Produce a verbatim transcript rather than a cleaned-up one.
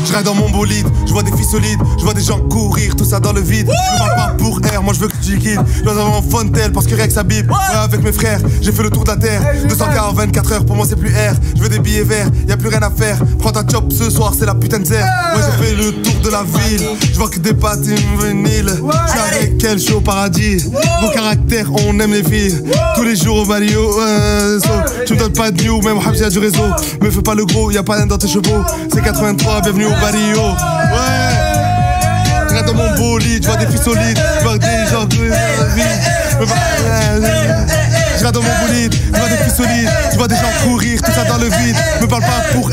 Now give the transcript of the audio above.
Je ride dans mon bolide, je vois des filles solides, je vois des gens courir, tout ça dans le vide. Je parle pas pour air, moi je veux que tu liquides. Je dois avoir un fontel parce que Rex ça bip. Ouais, avec mes frères, j'ai fait le tour de la terre. deux cents K en vingt-quatre heures, pour moi c'est plus air. Je veux des billets verts, y a plus rien à faire. Prends ta chop ce soir, c'est la putain de zère. Ouais, j'ai fait le tour de la ville. Je vois que des patines vinyles. J'suis avec elle, je suis au paradis. Vos caractères, on aime les filles. Tous les jours au Valio, euh, so. Tu me donnes pas de new, même Habji a du réseau. Me fais pas le gros, y'a pas rien dans tes chevaux. C'est quatre-vingt-trois, bienvenue au Valio. Ouais. Je reste dans mon bolide, je vois des filles solides. Je vois des gens de la vie. Je reste dans mon bolide, je vois des filles solides. Je vois des gens courir, tout ça dans le vide. Me parle pas pour